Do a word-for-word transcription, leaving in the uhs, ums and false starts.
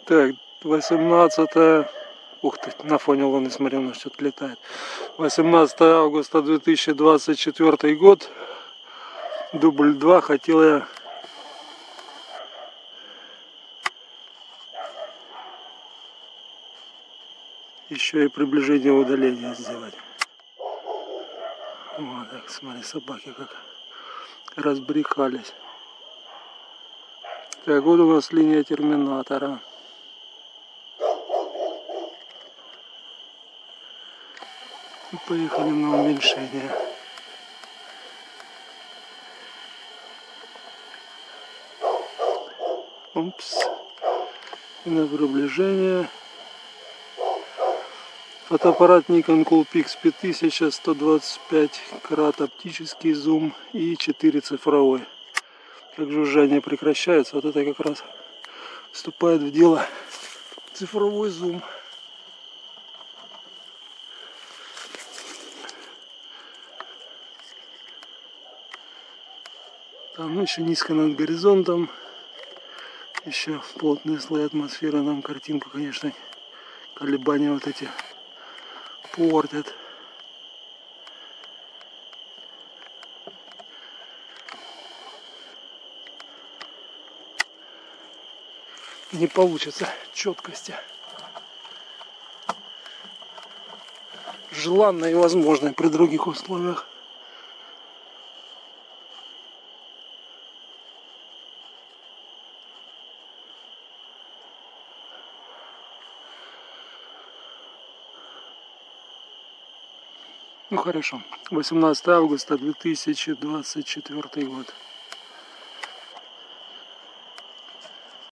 Так, восемнадцатое... Ух ты, на фоне луны, смотри, у нас что-то летает. восемнадцатое августа две тысячи двадцать четвёртый год. Дубль два. Хотел я... еще и приближение удаления сделать. Вот так, смотри, собаки как разбрехались. Так, вот у нас линия терминатора. Поехали на уменьшение. Упс. И на приближение. Фотоаппарат Nikon Coolpix пять тысяч, сто двадцать пять крат, оптический зум и четыре цифровой. Как жужжание прекращается, вот это как раз вступает в дело цифровой зум. Там еще низко над горизонтом, еще плотные слои атмосферы нам картинку, конечно, колебания вот эти портят. Не получится четкости, желанной и возможной при других условиях. Ну хорошо, восемнадцатое августа две тысячи двадцать четвёртый год.